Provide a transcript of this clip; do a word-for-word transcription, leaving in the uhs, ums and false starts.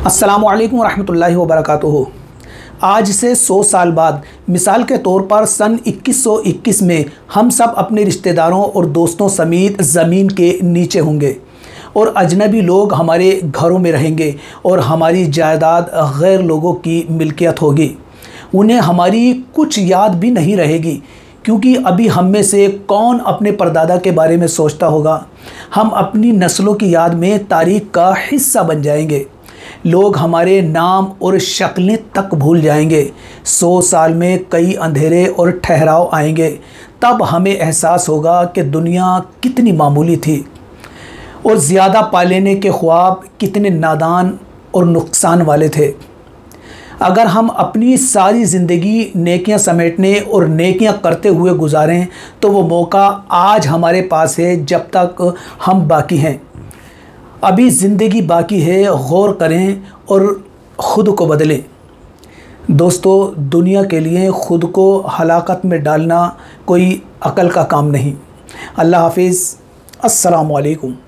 अस्सलामुअलैकुम रहमतुल्लाहि व बरकातुहू। आज से सौ साल बाद मिसाल के तौर पर सन इक्कीस सौ इक्कीस में हम सब अपने रिश्तेदारों और दोस्तों समेत ज़मीन के नीचे होंगे और अजनबी लोग हमारे घरों में रहेंगे और हमारी जायदाद गैर लोगों की मिल्कियत होगी। उन्हें हमारी कुछ याद भी नहीं रहेगी, क्योंकि अभी हम में से कौन अपने परदादा के बारे में सोचता होगा। हम अपनी नस्लों की याद में तारीख़ का हिस्सा बन जाएंगे। लोग हमारे नाम और शक्लें तक भूल जाएंगे। सौ साल में कई अंधेरे और ठहराव आएंगे। तब हमें एहसास होगा कि दुनिया कितनी मामूली थी और ज़्यादा पा लेने के ख्वाब कितने नादान और नुकसान वाले थे। अगर हम अपनी सारी ज़िंदगी नेकियां समेटने और नेकियां करते हुए गुजारें तो वो मौका आज हमारे पास है, जब तक हम बाकी हैं। अभी ज़िंदगी बाकी है, गौर करें और ख़ुद को बदलें। दोस्तों, दुनिया के लिए ख़ुद को हलाकत में डालना कोई अकल का काम नहीं। अल्लाह हाफिज़। अस्सलामु अलैकुम।